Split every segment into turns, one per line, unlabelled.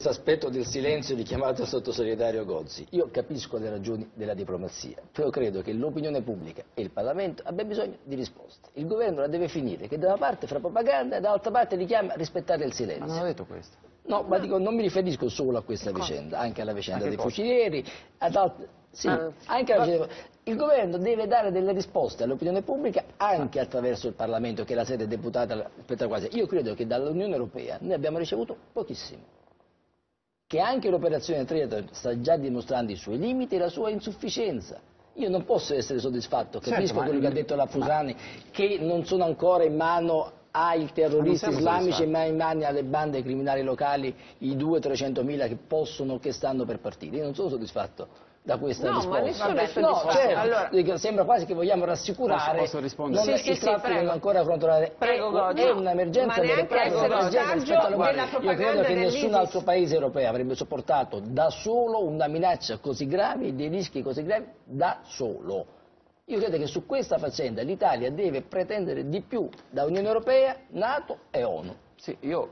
Aspetto del silenzio richiamato al sottosegretario Gozzi. Io capisco le ragioni della diplomazia, però credo che l'opinione pubblica e il Parlamento abbia bisogno di risposte. Il governo la deve finire, che da una parte fa propaganda e dall'altra parte richiama a rispettare il silenzio.
Ma non ho detto questo.
No, ma dico, non mi riferisco solo a questa vicenda, anche alla vicenda dei fucilieri, ad altre... Sì, anche alla vicenda... Il governo deve dare delle risposte all'opinione pubblica anche attraverso il Parlamento, che è la sede deputata per quasi. Io credo che dall'Unione Europea noi abbiamo ricevuto pochissimo. Che anche l'operazione Triton sta già dimostrando i suoi limiti e la sua insufficienza. Io non posso essere soddisfatto, capisco quello che ha detto la Fusani, che non sono ancora in mano ai terroristi islamici, ma in mano alle bande criminali locali, i 200.000-300.000 che possono, che stanno per partire. Io non sono soddisfatto da questa risposta.
Ma nessuno è soddisfatto.
No, certo,
Allora,
sembra quasi che vogliamo rassicurare.
Posso rispondere?
Non il traffico non ancora controllato. È un'emergenza vera e propria rispetto alla quale io credo che nessun altro paese europeo avrebbe sopportato da solo una minaccia così grave e dei rischi così gravi da solo. Io credo che su questa faccenda l'Italia deve pretendere di più da Unione Europea, NATO e ONU.
Sì, io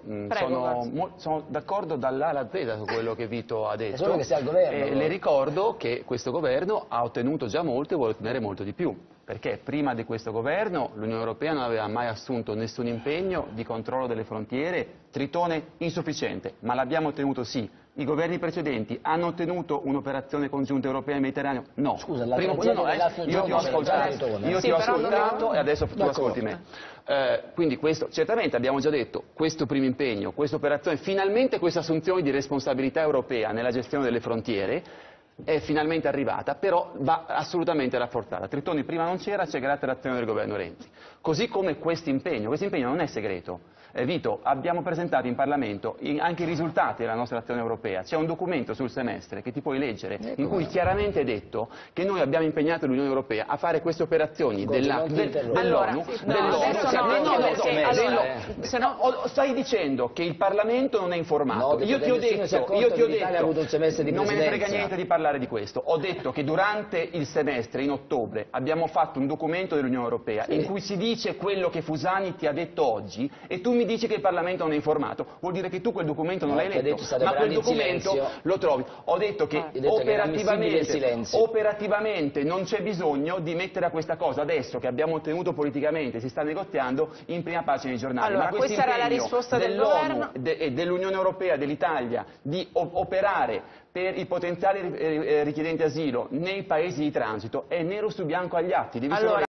sono d'accordo dall'A alla Z su quello che Vito ha detto.
È solo che sia al governo.
Le ricordo che questo governo ha ottenuto già molto e vuole ottenere molto di più. Perché prima di questo governo l'Unione Europea non aveva mai assunto nessun impegno di controllo delle frontiere, Tritone insufficiente, ma l'abbiamo ottenuto sì. I governi precedenti hanno ottenuto un'operazione congiunta europea in Mediterraneo? No.
Scusa,
io ti ho ascoltato e adesso tu ascolti me. Quindi questo, certamente abbiamo già detto, questo primo impegno, questa operazione, finalmente questa assunzione di responsabilità europea nella gestione delle frontiere è finalmente arrivata, però va assolutamente rafforzata. Tritone prima non c'era, c'è grazie all'azione del governo Renzi. Così come questo impegno non è segreto. Vito, abbiamo presentato in Parlamento anche i risultati della nostra azione europea. C'è un documento sul semestre che ti puoi leggere, in cui chiaramente è detto che noi abbiamo impegnato l'Unione Europea a fare queste operazioni dell'ONU. Stai dicendo che il Parlamento non è informato.
No,
io ti ho detto,
non
me ne frega niente di parlare di questo. Ho detto che durante il semestre, in ottobre, abbiamo fatto un documento dell'Unione Europea in cui si dice quello che Fusani ti ha detto oggi e tu mi dici che il Parlamento non è informato. Vuol dire che tu quel documento non l'hai letto, ma quel documento lo trovi. Ho detto che operativamente non c'è bisogno di mettere a questa cosa adesso che abbiamo ottenuto politicamente, si sta negoziando in prima pagina dei giornali.
Allora,
ma
questa era la risposta
dell'ONU e dell'Unione Europea, dell'Italia, di operare per i potenziali richiedenti asilo nei paesi di transito è nero su bianco agli atti.